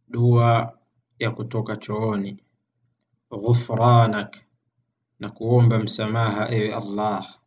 dua ya kutoka chooni, ghufranak, na kuomba msamaha ewe Allah,